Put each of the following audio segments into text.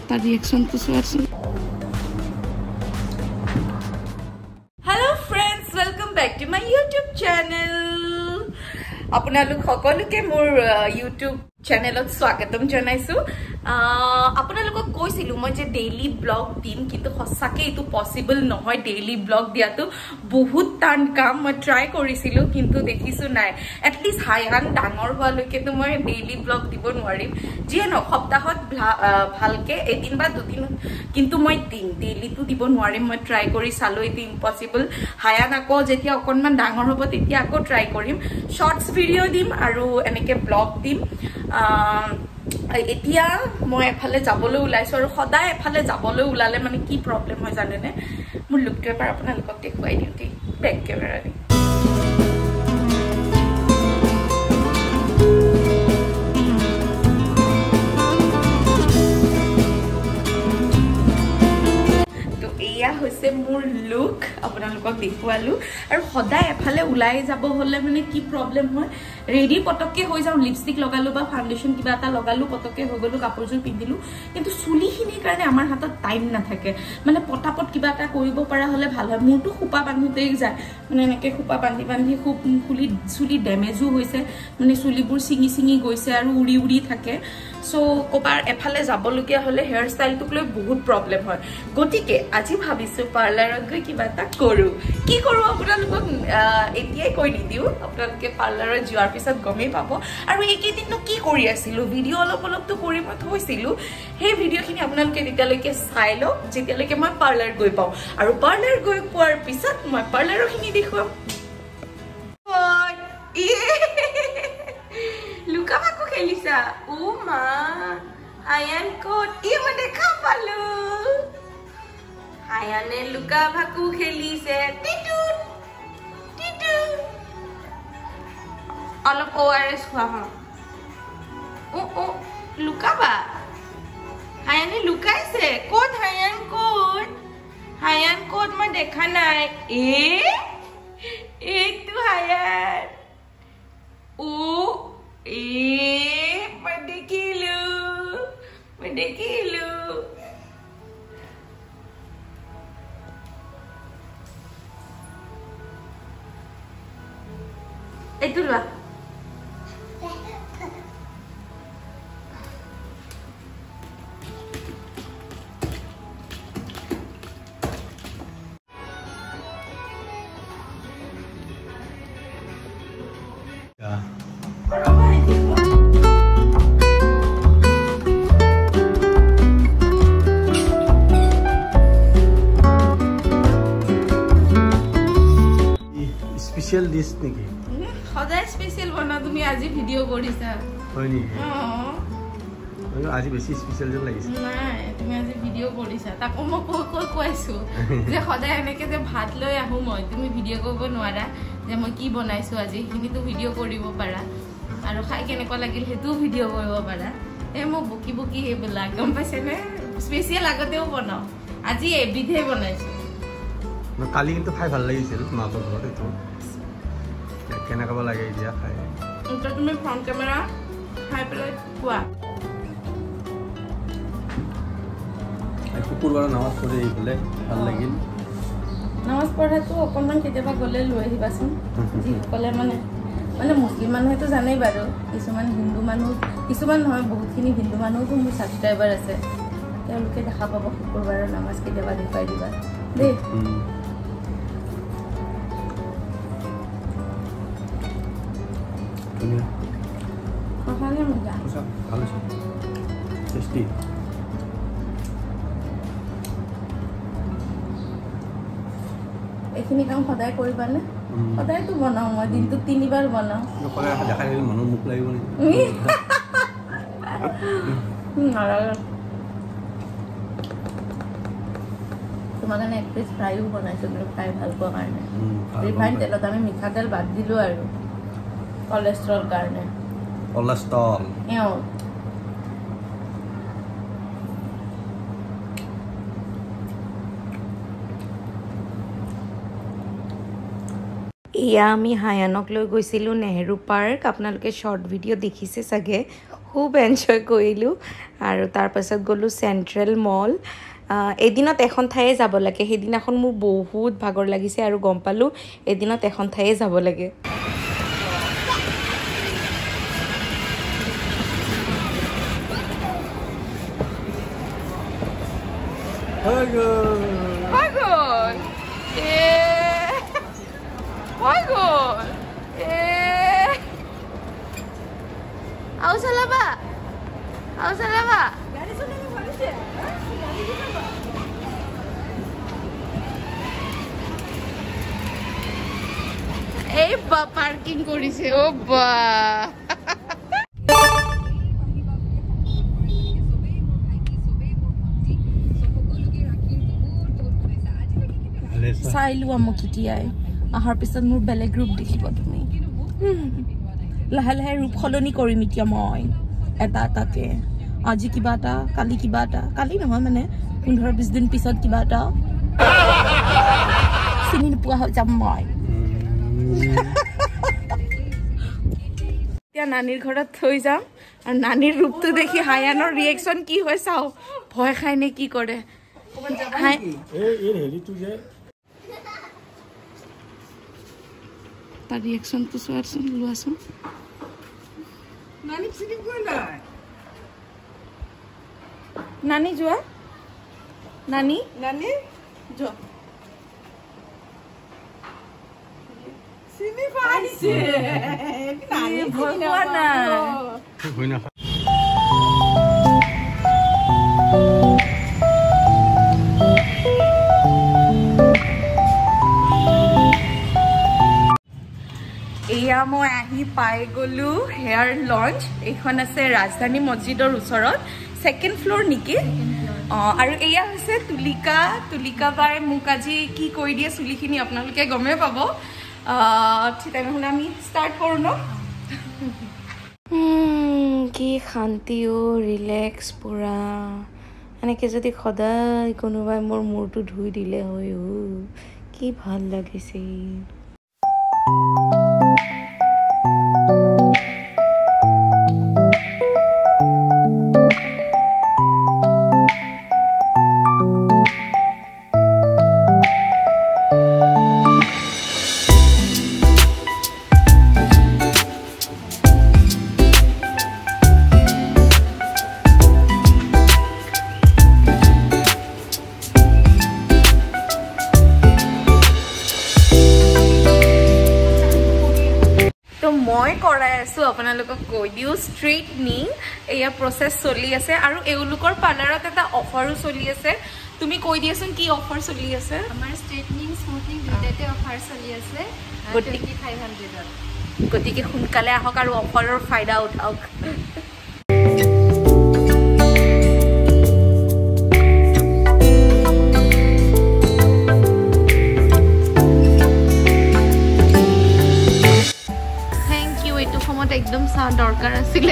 তাৰ ৰিয়েকশ্যনটো চোৱাচোন hello' friends welcome back to my YouTube channel আপোনালোক সকলোকে মোৰ ইউটিউব চেনেলত স্বাগতম জনাইছো আপোনালোকক কৈছিলো মই যে ডেইলি ব্লগ দিম কিন্তু সঁচাকে এইটো পসিবল নহয় ডেইলি ব্লগ দিয়াটো বহুত টান কাম মই ট্ৰাই কৰিছিলো কিন্তু দেখিছো নাই এটলিষ্ট হায়ান ডাঙৰ হোৱালৈকে তো মই ডেইলি ব্লগ দিব নোৱাৰিম যিয়ে ন সপ্তাহত ভালকে এদিন বা দুদিন কিন্তু মই দিম ডেইলিটো দিব নোৱাৰিম মই ট্ৰাই কৰি চালো এইটো ইম্পসিবল হায়ান আকৌ যেতিয়া অকনমান ডাঙৰ হ'ব তেতিয়া আকৌ ট্ৰাই কৰিম শৰ্টস ভিডিঅ' দিম আৰু এনেকে ব্লগ দিম এতিয়া মই এফালে যাবলৈ ওলাইছো আৰু সদায় এফালে যাবলৈ ওলালে মানে কি প্ৰবলেম হয় জানেনে মোৰ লুকটো এবাৰ আপোনালোকক দেখুৱাই দিওঁ দেই বেক কেমেৰা দি হৈছে মোৰ লুক আপোনালোকক দেখুৱালো আৰু সদায় এফালে ওলাই যাব হলে মানে কি প্ৰবলেম হয় ৰেডি পটককে হৈ যাও লিপষ্টিক লগালো বা ফাউন্ডেশন কিবা এটা লগালো পটককে হৈ গলো কাপোৰজোৰ পিন্ধিলো কিন্তু চুলিখিনিৰ কাৰণে আমাৰ হাতত টাইম নাথাকে মানে পটাপট কিবা এটা কৰিব পৰা হলে ভাল হয় মোৰটো খুপা বান্ধোতেই যায় মানে এনেকে খুপা বান্ধি বান্ধি খুব চুলি ডেমেজো হৈছে মানে চুলিবোৰ চিঙি গৈছে আৰু উৰি উৰি থাকে সো কবাৰ এফালে যাবলগীয়া হলে হেয়াৰ ষ্টাইলটোক লৈ বহুত প্ৰবলেম হয় গতিকে আজি ভাবিছো পাৰ্লাৰত গৈ কিবা এটা কৰো কি কৰো আপোনালোকক এতিয়াই কৈ নিদিও আপোনালোকে পাৰ্লাৰত যোৱাৰ পিছত গমেই পাব আৰু এইকেইদিননো কি কৰি আছিলো ভিডিঅ' অলপতো কৰি মই থৈছিলো সেই ভিডিঅ'খিনি আপোনালোকে তেতিয়ালৈকে চাই লওক যেতিয়ালৈকে মই পাৰ্লাৰ গৈ পাওঁ আৰু পাৰ্লাৰ গৈ পোৱাৰ পিছত মই পাৰ্লাৰখিনি দেখুৱাম লুকা ভাকু খেলিছা ও মা হায়ান কোট মই দেখা পালো হায়ানে লুকা ভাকু খেলিছে টিটুট টিটুট অলপ ORS খোৱা হ ও লুকাবা হায়ানে লুকাইছে কোট হায়ান কোট মই দেখা নাই এইটো হায়ান ও মই দেখিলো এইটো লোৱা স্পেশাল ডিশ নেকি সদায় স্পেশাল বনা তুমি আজি ভিডিঅ' কৰিছা হয় নেকি আজি বেছি স্পেশাল যেন লাগিছে নাই তুমি আজি ভিডিঅ' কৰিছা তাকো মই কৈছো যে সদায় এনেকে যে ভাত লৈ আহো মই তুমি ভিডিঅ' কৰিব নোৱাৰা যে মই কি বনাইছো আজি সেইখিনিতো ভিডিঅ' কৰিব পাৰা আৰু খাই কেনেকুৱা লাগিল সেইটোও ভিডিঅ' কৰিব পাৰা মই বকি এইবিলাক গম পাইছেনে স্পেচিয়েল আগতেও বনাওঁ আজি এবিধে বনাইছো কালি কিন্তু খাই ভাল লাগিছিল মাকৰ ঘৰত এইটো কেনেকুৱা লাগে এতিয়া খাই তুমি ফ্ৰণ্ট কেমেৰা খাই পেলাই কোৱা শুকুৰবাৰ নামাজ পঢ়ি আহিলে ভাল লাগিল নামাজ পঢ়াটো অকণমান কেতিয়াবা গ'লে লৈ আহিবাচোন যিসকলে মানে মুছলিম মানুহেতো জানেই বাৰু কিছুমান হিন্দু মানুহ কিছুমান নহয় বহুতখিনি হিন্দু মানুহতো মোৰ ছাবস্ক্ৰাইবাৰ আছে তেওঁলোকে দেখা পাব শুকুৰবাৰৰ নামাজ কেতিয়াবা দেখুৱাই দিবা দেই এইখিনি কাম সদায় কৰিবানে সদায়তো বনাওঁ মই দিনটোত 3 বাৰ বনাওঁ মানুহ মুখ লাগিব তোমাৰ কাৰণে এক পিচ ফ্ৰাইও বনাইছো তুমি খাই ভাল পোৱা কাৰণে ৰিফাইন তেলত আমি মিঠাতেল বাদ দিলো আৰু কোলেষ্ট্ৰল কাৰণে এয়া আমি হায়ানক লৈ গৈছিলোঁ নেহেৰু পাৰ্ক আপোনালোকে শৰ্ট ভিডিঅ' দেখিছে চাগে খুব এনজয় কৰিলোঁ আৰু তাৰপাছত গ'লোঁ চেণ্ট্ৰেল মল এদিনত এখন ঠায়ে যাব লাগে সেইদিনাখন মোৰ বহুত ভাগৰ লাগিছে আৰু গম পালোঁ এদিনত এখন ঠায়ে যাব লাগে পাৰ্কিং কৰিছে ও বা চাইলো মোক কেতিয়াই আহাৰ পিছত মোৰ বেলেগ ৰূপ দেখিব তুমি লাহে লাহে ৰূপ সলনি কৰিম এতিয়া মই এটা এটাকে আজি কিবা এটা কালি কিবা এটা কালি নহয় মানে 15-20 দিন পিছত কিবা এটা চিনি নোপোৱা হৈ যাম মই এতিয়া নানিৰ ঘৰত থৈ যাম আৰু নানিৰ ৰূপটো দেখি হায়ানৰ ৰিয়েকশ্যন কি হয় চাওঁ ভয় খাই নে কি কৰে তাৰ ৰিয়েকশ্যনটো চোৱাচোন লোৱাচোন নানি যোৱা নানি নানি যোৱা চিনি পাইছে নানি ভয় পোৱা নাই এয়া মই আহি পাই গ'লো হেয়াৰ লঞ্চ এইখন আছে ৰাজধানী মছজিদৰ ওচৰত সেকেন্ড ফ্লোৰ নেকি আৰু এয়া হৈছে তুলিকা বাই মোক আজি কি কৰি দিয়ে চুলিখিনি আপোনালোকে গমেই পাব ঠিক তেনেহ'লে আমি ষ্টাৰ্ট কৰোঁ ন কি শান্তি ৰিলেক্স পুৰা এনেকৈ যদি সদায় কোনোবাই মোৰ মূৰটো ধুই দিলে হয় কি ভাল লাগিছে মই কৰাই আছো আপোনালোকক কৈ দিও ষ্ট্ৰেইটনিং এয়া প্ৰসেস চলি আছে আৰু এওলোকৰ পাৰ্লাৰত এটা অফাৰো চলি আছে তুমি কৈ দিয়াচোন কি অফাৰ চলি আছে আমাৰ ষ্ট্ৰেইটনিং স্মুথনিং দুটাতে অফাৰ চলি আছে 2500 গতিকে সোনকালে আহক আৰু অফাৰৰ ফায়দা উঠাওক একদম সা দরকার আছিল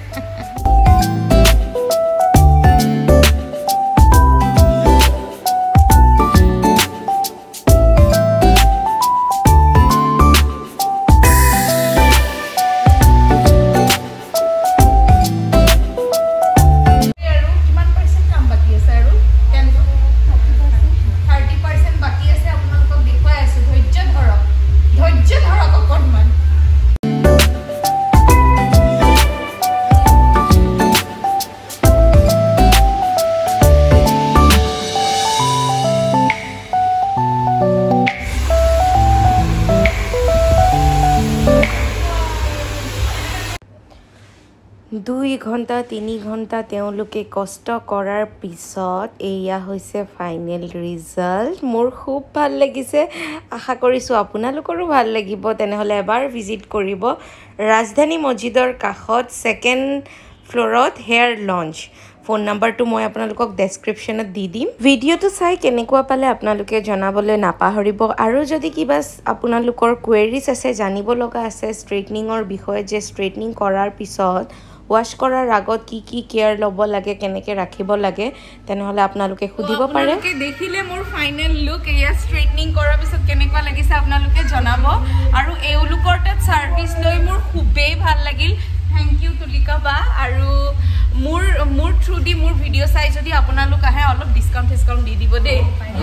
দুই ঘণ্টা 3 ঘণ্টা তেওঁলোকে কষ্ট কৰাৰ পিছত এয়া হৈছে ফাইনেল ৰিজাল্ট মোৰ খুব ভাল লাগিছে আশা কৰিছো আপোনালোকৰো ভাল লাগিব তেনেহলে এবাৰ ভিজিট কৰিব ৰাজধানী মছজিদৰ কাষত সেকেন্ড ফ্লোৰত হেয়াৰ লঞ্চ ফোন নাম্বাৰটো মই আপোনালোকক ডেসক্ৰিপচনত দি দিম ভিডিঅটো চাই কেনেকুৱা পালে আপোনালোকে জনাবলৈ নাপাহৰিব আৰু যদি কিবা আপোনালোকৰ কোৱেৰিজ আছে জানিব লগা আছে ষ্ট্ৰেইটনিংৰ বিষয়ে যে ষ্ট্ৰেইটনিং কৰাৰ পিছত ওয়াশ কৰাৰ আগত কি কি কেয়াৰ লব লাগে কেনেকে ৰাখিব লাগে তেনেহলে আপোনালোকে খুদিব পাৰে আপোনালোকে দেখিলে মোৰ ফাইনেল লুক এয়া ষ্ট্ৰেইটনিং কৰাৰ পিছত কেনেকুৱা লাগিছে আপোনালোকে জনাব আৰু এওলোকৰ তাত সাৰ্ভিস লৈ মোৰ খুবেই ভাল লাগিল থ্যাংক ইউ তুলিকা বা আৰু মোৰ থ্ৰু দি মোৰ ভিডিঅ' চাই যদি আপোনালোক আহে অলপ ডিছকাউণ্ট দি দিব দেই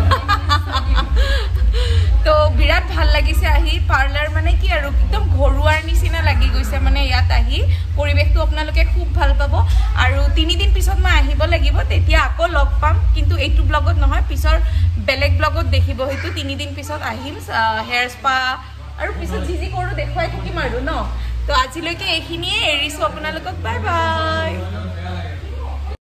তো বিৰাট ভাল লাগিছে আহি পাৰ্লাৰ মানে কি আৰু একদম ঘৰুৱাৰ নিচিনা লাগি গৈছে মানে ইয়াত আহি পৰিৱেশটো আপোনালোকে খুব ভাল পাব আৰু 3 দিন পিছত মই আহিব লাগিব তেতিয়া আকৌ লগ পাম কিন্তু এইটো ব্লগত নহয় পিছৰ বেলেগ ব্লগত দেখিব হয়তো 3 দিন পিছত আহিম হেয়াৰ স্পা আৰু পিছত যি কৰোঁ দেখুৱাই থাকিম আৰু ন তো আজিলৈকে এইখিনিয়ে এৰিছোঁ আপোনালোকক বাই বাই